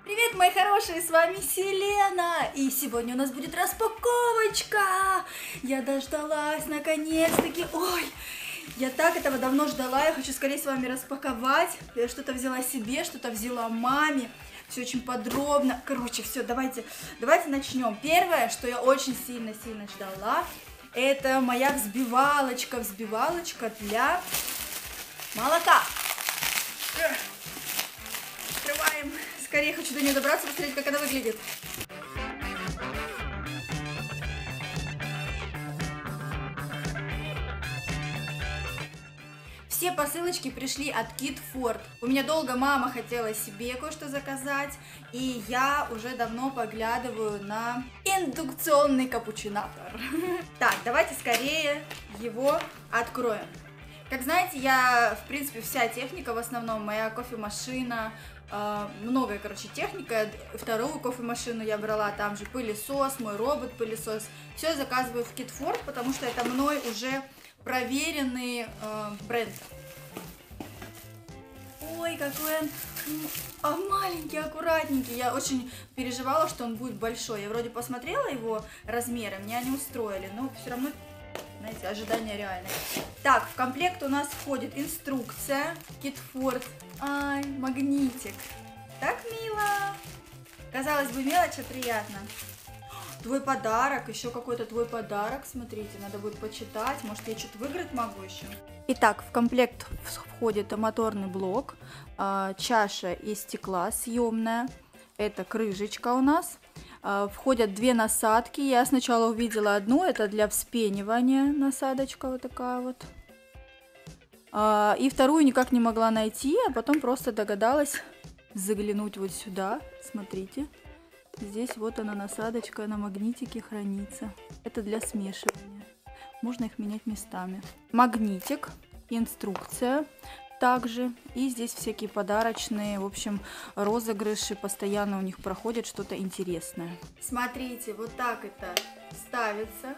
Привет, мои хорошие, с вами Селена, и сегодня у нас будет распаковочка. Я дождалась, наконец-таки. Ой, я так этого давно ждала, я хочу скорее с вами распаковать. Я что-то взяла себе, что-то взяла маме. Все очень подробно. Короче, все, давайте начнем. Первое, что я очень сильно ждала, это моя взбивалочка для молока. Открываем. Скорее хочу до нее добраться, посмотреть, как она выглядит. Все посылочки пришли от Kidford. У меня долго мама хотела себе кое-что заказать, и я уже давно поглядываю на индукционный капучинатор. Так, давайте скорее его откроем. Как знаете, в принципе, вся техника, в основном моя кофемашина, многое, короче, техника. Вторую кофемашину я брала, там же пылесос, мой робот-пылесос. Все заказываю в Kidford, потому что это мной уже проверенный бренд. Ой, какой он маленький, аккуратненький. Я очень переживала, что он будет большой. Я вроде посмотрела его размеры, меня они устроили, но все равно, знаете, ожидания реальные. Так, в комплект у нас входит инструкция Kidford. Ай, магнитик. Так мило. Казалось бы, мелочь, а приятно. Твой подарок, еще какой-то твой подарок, смотрите, надо будет почитать, может я что-то выиграть могу еще. Итак, в комплект входит моторный блок, чаша из стекла съемная, это крышечка у нас, входят две насадки, я сначала увидела одну, это для вспенивания насадочка вот такая вот, и вторую никак не могла найти, а потом просто догадалась заглянуть вот сюда, смотрите. Здесь вот она насадочка на магнитике хранится. Это для смешивания. Можно их менять местами. Магнитик, инструкция также. И здесь всякие подарочные, в общем, розыгрыши. Постоянно у них проходит что-то интересное. Смотрите, вот так это ставится.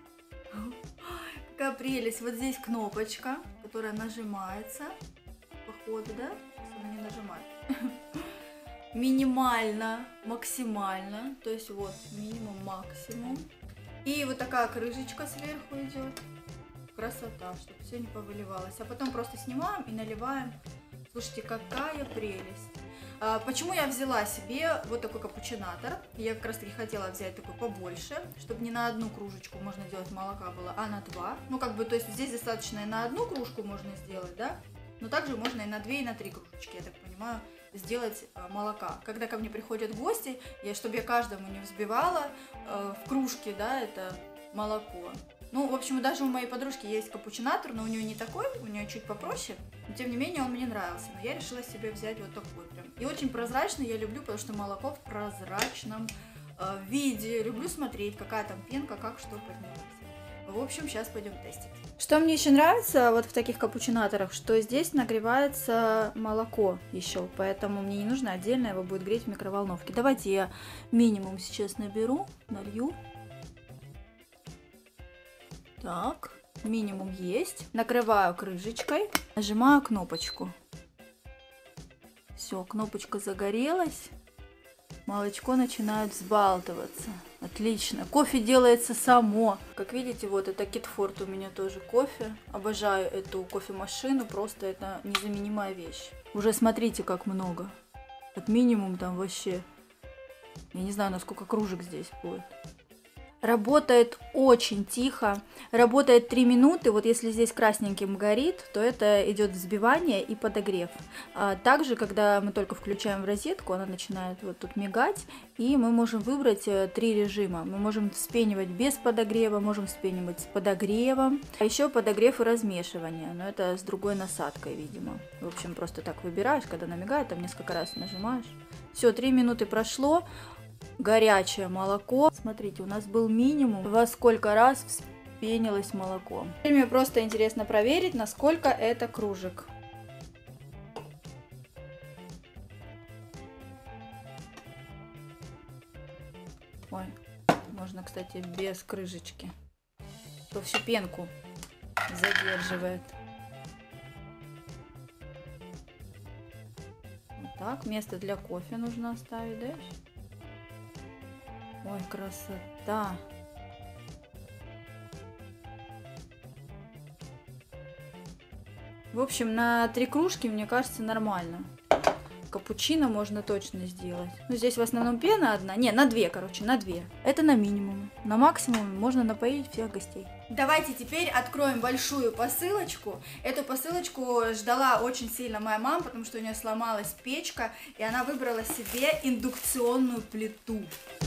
Какая прелесть. Вот здесь кнопочка, которая нажимается. Походу, да? Она не нажимает. Минимально, максимально, то есть вот минимум, максимум. И вот такая крышечка сверху идет. Красота, чтобы все не повыливалось. А потом просто снимаем и наливаем. Слушайте, какая прелесть. Почему я взяла себе вот такой капучинатор? Я как раз таки хотела взять такой побольше, чтобы не на одну кружечку можно делать молока было, а на два. Ну как бы, то есть здесь достаточно и на одну кружку можно сделать, да? Но также можно и на 2, и на 3 кружечки, я так понимаю, сделать молока. Когда ко мне приходят гости, чтобы я каждому не взбивала в кружке, да, это молоко. Ну, в общем, даже у моей подружки есть капучинатор, но у нее не такой, у нее чуть попроще. Но, тем не менее, он мне нравился. Но я решила себе взять вот такой прям. И очень прозрачный я люблю, потому что молоко в прозрачном виде. Люблю смотреть, какая там пенка, как что поднялось. В общем, сейчас пойдем тестить. Что мне еще нравится вот в таких капучинаторах, что здесь нагревается молоко еще, поэтому мне не нужно отдельно его будет греть в микроволновке. Давайте я минимум сейчас наберу, налью. Так, минимум есть. Накрываю крышечкой, нажимаю кнопочку. Все, кнопочка загорелась. Молочко начинает взбалтываться. Отлично. Кофе делается само. Как видите, вот это Kidford у меня тоже кофе. Обожаю эту кофемашину. Просто это незаменимая вещь. Уже смотрите, как много. От минимум там вообще. Я не знаю, насколько кружек здесь будет. Работает очень тихо, работает 3 минуты, вот если здесь красненьким горит, то это идет взбивание и подогрев. Также, когда мы только включаем в розетку, она начинает вот тут мигать, и мы можем выбрать 3 режима. Мы можем вспенивать без подогрева, можем вспенивать с подогревом, а еще подогрев и размешивание, но это с другой насадкой, видимо. В общем, просто так выбираешь, когда она мигает, там несколько раз нажимаешь. Все, 3 минуты прошло. Горячее молоко. Смотрите, у нас был минимум, во сколько раз вспенилось молоко. Теперь мне просто интересно проверить, насколько это кружек. Ой, можно, кстати, без крышечки. То всю пенку задерживает. Вот Так, место для кофе нужно оставить, да? Ой, красота. В общем, на 3 кружки, мне кажется, нормально. Капучино можно точно сделать. Ну, здесь в основном пена одна. Не, на 2, короче, на 2. Это на минимум. На максимум можно напоить всех гостей. Давайте теперь откроем большую посылочку. Эту посылочку ждала очень сильно моя мама, потому что у нее сломалась печка, и она выбрала себе индукционную плиту.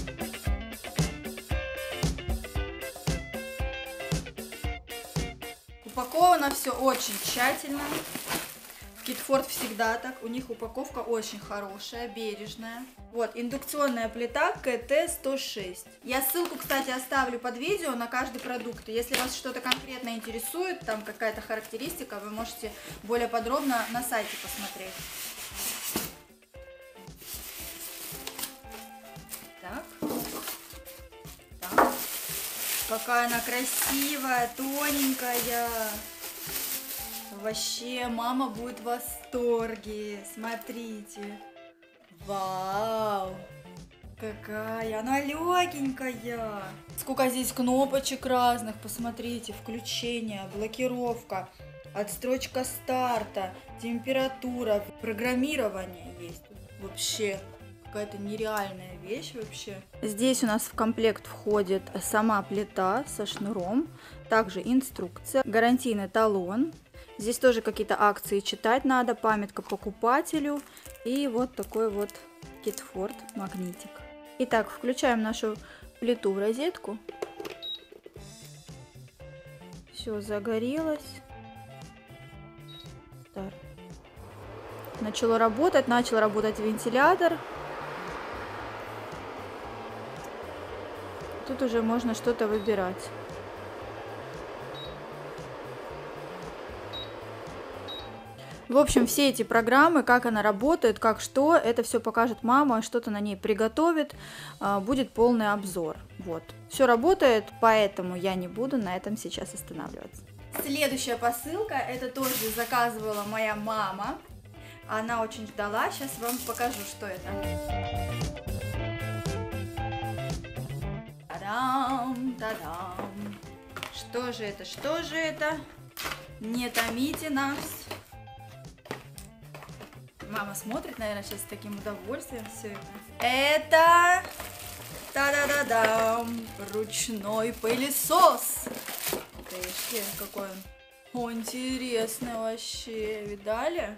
Упаковано все очень тщательно. Китфорт всегда так, у них упаковка очень хорошая, бережная. Вот, индукционная плита КТ-106. Я ссылку, кстати, оставлю под видео на каждый продукт. Если вас что-то конкретно интересует, там какая-то характеристика, вы можете более подробно на сайте посмотреть. Так. Так. Какая она красивая, тоненькая. Вообще, мама будет в восторге. Смотрите. Вау. Какая она легенькая. Сколько здесь кнопочек разных. Посмотрите. Включение, блокировка, отстрочка старта, температура, программирование есть. Вообще, какая-то нереальная вещь вообще. Здесь у нас в комплект входит сама плита со шнуром. Также инструкция, гарантийный талон. Здесь тоже какие-то акции читать надо, памятка покупателю и вот такой вот Китфорт магнитик. Итак, включаем нашу плиту в розетку. Все загорелось. Старт. Начал работать вентилятор. Тут уже можно что-то выбирать. В общем, все эти программы, как она работает, как что, это все покажет мама, что-то на ней приготовит, будет полный обзор. Вот. Все работает, поэтому я не буду на этом сейчас останавливаться. Следующая посылка, это тоже заказывала моя мама. Она очень ждала, сейчас вам покажу, что это. Та-дам, та-дам. Что же это, что же это? Не томите нас. Мама смотрит, наверное, сейчас с таким удовольствием все это. Это, та-да-да-дам, ручной пылесос. Ишь, какой он интересный вообще, видали?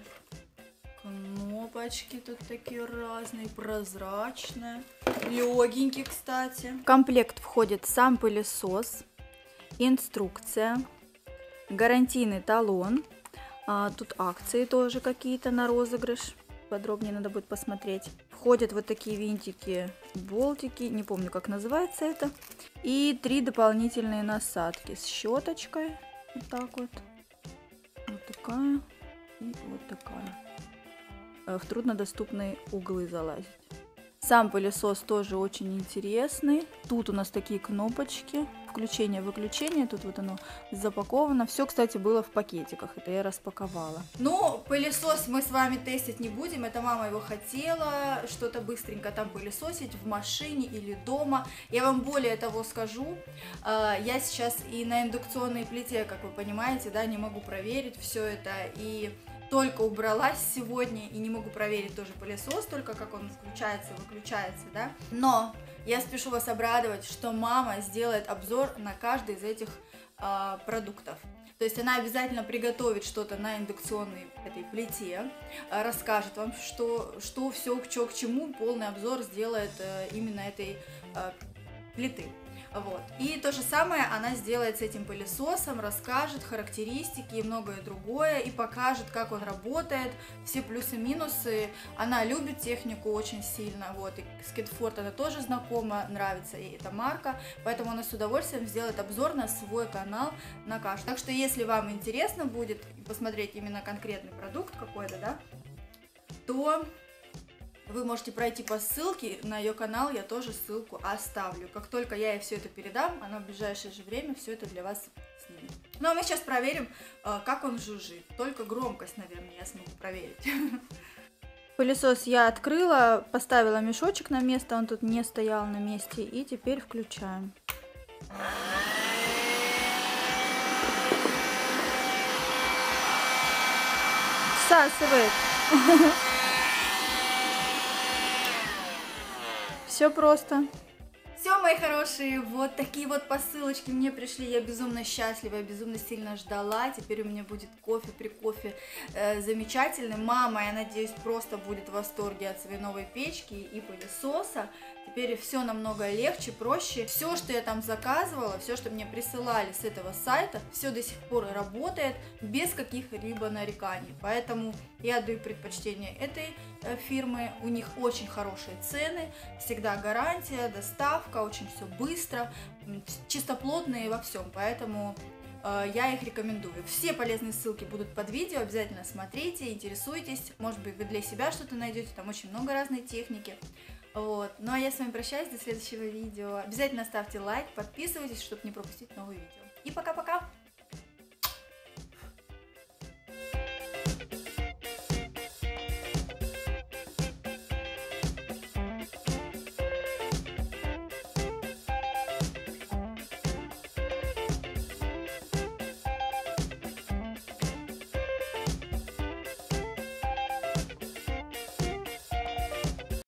Кнопочки тут такие разные, прозрачные, легенький, кстати. В комплект входит сам пылесос, инструкция, гарантийный талон. Тут акции тоже какие-то на розыгрыш. Подробнее надо будет посмотреть. Входят вот такие винтики, болтики. Не помню, как называется это. И 3 дополнительные насадки с щеточкой. Вот так вот. Вот такая. И вот такая. В труднодоступные углы залазить. Сам пылесос тоже очень интересный. Тут у нас такие кнопочки. Включение-выключение. Тут вот оно запаковано. Все, кстати, было в пакетиках. Это я распаковала. Но пылесос мы с вами тестить не будем. Это мама его хотела. Что-то быстренько там пылесосить в машине или дома. Я вам более того скажу. Я сейчас и на индукционной плите, как вы понимаете, да, не могу проверить все это. И только убралась сегодня и не могу проверить тоже пылесос, только как он включается, выключается, да. Но я спешу вас обрадовать, что мама сделает обзор на каждый из этих продуктов. То есть она обязательно приготовит что-то на индукционной этой плите, расскажет вам, что все, к чему, полный обзор сделает именно этой плиты. Вот. И то же самое она сделает с этим пылесосом, расскажет характеристики и многое другое, и покажет, как он работает, все плюсы-минусы. Она любит технику очень сильно, вот, и с Китфорт она тоже знакома, нравится ей эта марка, поэтому она с удовольствием сделает обзор на свой канал, на каждый. Так что, если вам интересно будет посмотреть именно конкретный продукт какой-то, да, то вы можете пройти по ссылке на ее канал, я тоже ссылку оставлю. Как только я ей все это передам, она в ближайшее же время все это для вас снимет. Ну а мы сейчас проверим, как он жужжит. Только громкость, наверное, я смогу проверить. Пылесос я открыла, поставила мешочек на место, он тут не стоял на месте, и теперь включаем. Всасывает. Все просто. Все, мои хорошие, вот такие вот посылочки мне пришли, я безумно счастлива, я безумно сильно ждала, теперь у меня будет кофе при кофе замечательный. Мама, я надеюсь, просто будет в восторге от своей новой печки и пылесоса. Теперь все намного легче, проще. Все, что я там заказывала, все, что мне присылали с этого сайта, все до сих пор работает без каких-либо нареканий. Поэтому я отдаю предпочтение этой фирмы. У них очень хорошие цены, всегда гарантия, доставка, очень все быстро, чистоплотные во всем. Поэтому я их рекомендую. Все полезные ссылки будут под видео, обязательно смотрите, интересуйтесь. Может быть, вы для себя что-то найдете, там очень много разной техники. Вот. Ну а я с вами прощаюсь до следующего видео. Обязательно ставьте лайк, подписывайтесь, чтобы не пропустить новые видео. И пока-пока!